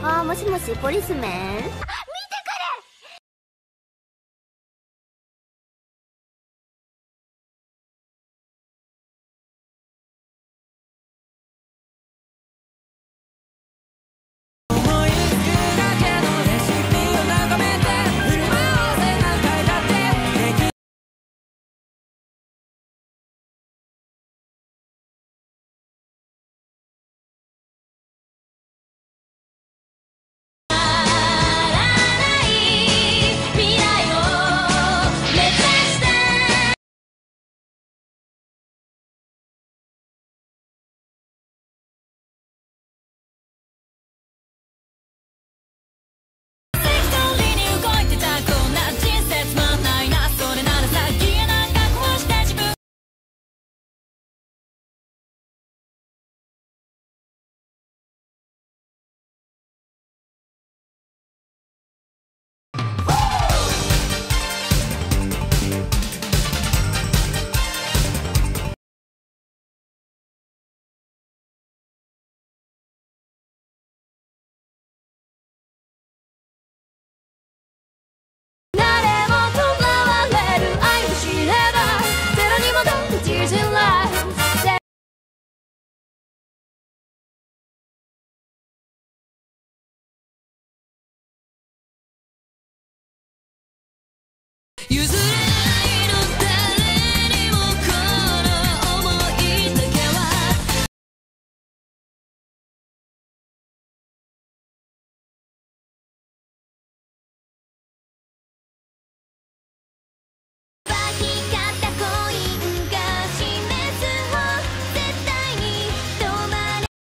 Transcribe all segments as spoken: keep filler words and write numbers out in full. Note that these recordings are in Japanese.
あー、もしもし、ポリスメン。見てくれ。 譲れないの誰にもこの想いだけはばきかったコインが示す方絶対に止まれ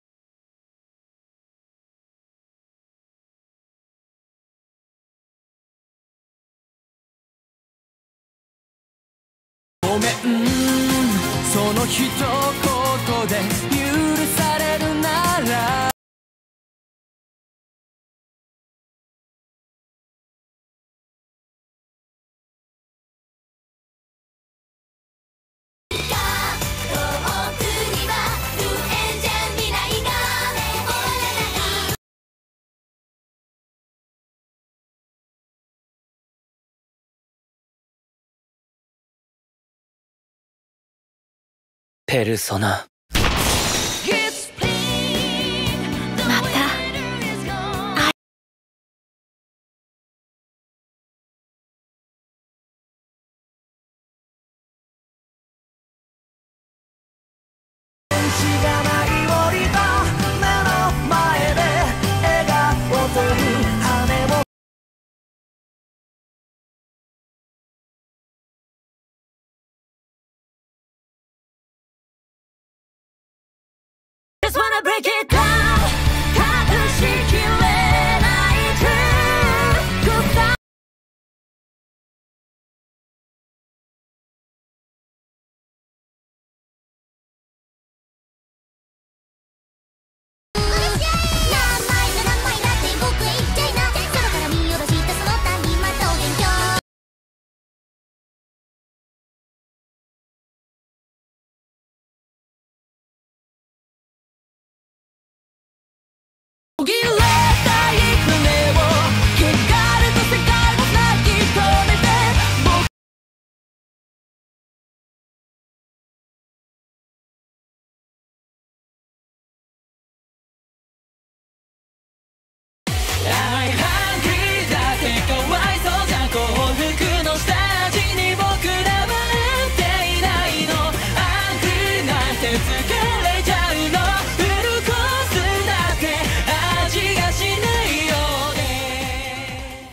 ごめんその一言で許されるなら遠くには不縁じゃ未来が終わらないペルソナ。 また。 しがない森と目の前で笑顔という羽をJust wanna break it down 隠しきれない空間何枚が何枚だって僕へ言っちゃいな空から見下ろしたその谷間と元凶途切れたい船を汚れた世界を泣き止めて僕あ